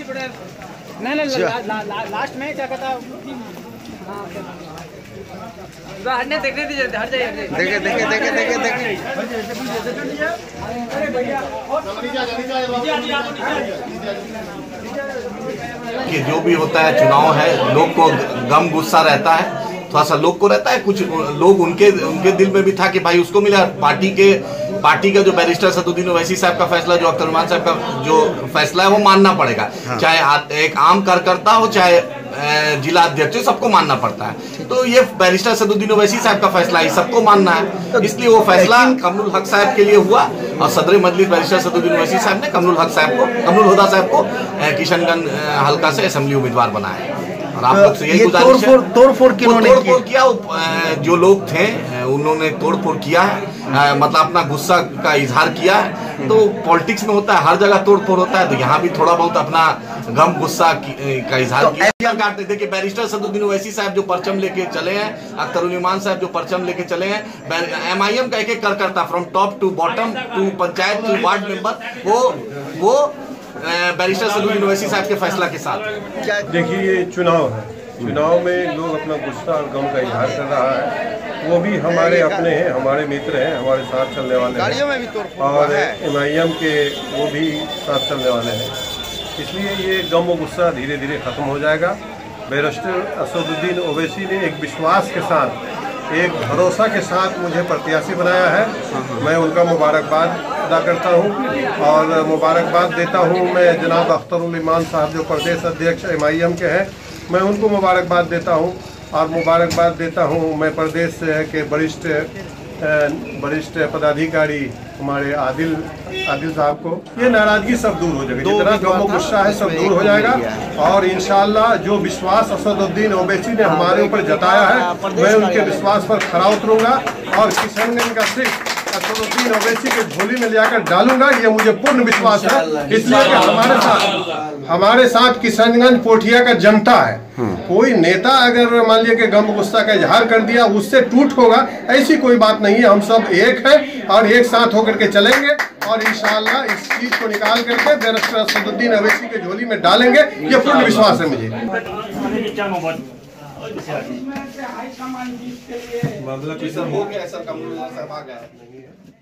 Last में क्या कहता हटने देखने दीजिए, हट जाइए, देखे कि जो भी होता है चुनाव है, लोग को गम गुस्सा रहता है, थोड़ा सा लोग को रहता है। कुछ लोग उनके दिल में भी था कि भाई उसको मिला। पार्टी का जो बैरिस्टर सदुद्दीन ओवैसी साहब का फैसला, जो अख्तर उस्मान साहब का जो फैसला है वो मानना पड़ेगा। हाँ। चाहे एक आम कार्यकर्ता हो, चाहे जिला अध्यक्ष, सबको मानना पड़ता है। तो ये बैरिस्टर सदुद्दीन ओवैसी साहब का फैसला है, सबको मानना है। इसलिए वो फैसला कमरुल हक साहब के लिए हुआ और सदर मजलिस बैरिस्टर सदुद्दीन ओवैसी साहब ने कमरुल हुदा साहब को किशनगंज हल्का से असेंबली उम्मीदवार बनाया। और आप लोग से यही गुजारिश है, तोड़फोड़ किया, जो लोग थे उन्होंने तोड़फोड़ किया है, मतलब अपना गुस्सा का इजहार किया है। तो पॉलिटिक्स में होता है, हर जगह तोड़फोड़ होता है, तो यहाँ भी थोड़ा बहुत अपना गम गुस्सा का इजहार किया। देखिए बैरिस्टर सदुद्दीन ओवैसी साहब जो परचम लेके चले हैं, अख्तर उस्मान साहब जो परचम लेके चले हैं, MIM का एक कार्यकर्ता from top to bottom to panchayat to ward member, वो बैरिस्टर सदुद्दीन ओवैसी साहब के फैसला के साथ। देखिए ये चुनाव है, चुनाव में लोग अपना गुस्सा और गम का इजहार कर रहा है। वो भी हमारे अपने हैं, हमारे मित्र हैं, हमारे साथ चलने वाले हैं, और MIM के वो भी साथ चलने वाले हैं। इसलिए ये गम और गुस्सा धीरे धीरे खत्म हो जाएगा। बैरिस्टर असदुद्दीन ओवैसी ने एक विश्वास के साथ, एक भरोसा के साथ मुझे प्रत्याशी बनाया है। मैं उनका मुबारकबाद अदा करता हूं और मुबारकबाद देता हूं मैं जनाब अख्तर उस्मान साहब जो प्रदेश अध्यक्ष MIM के हैं, मैं उनको मुबारकबाद देता हूं। और मुबारकबाद देता हूं मैं प्रदेश के वरिष्ठ पदाधिकारी हमारे आदिल साहब को। ये नाराजगी सब दूर हो जाएगी, जितना गम गुस्सा है सब दूर हो जाएगा। और इंशाअल्लाह जो विश्वास असदुद्दीन ओवैसी ने हमारे ऊपर जताया है, मैं उनके विश्वास पर खरा उतरूंगा और किशनगंज का सिर्फ असदुद्दीन ओवैसी के झोली में लेकर डालूंगा, ये मुझे पूर्ण विश्वास है। इसलिए कि हमारे साथ किशनगंज पोठिया का जनता है। कोई नेता अगर मान लिया कि गम गुस्सा का इजहार कर दिया उससे टूट होगा, ऐसी कोई बात नहीं है। हम सब एक हैं और एक साथ होकर के चलेंगे और इंशाअल्लाह इस चीज को निकाल करके बैरिस्टर असदुद्दीन ओवैसी के झोली में डालेंगे, ये पूर्ण विश्वास है मुझे। मतलब हो गया सर, कमरुल साहब आ गया।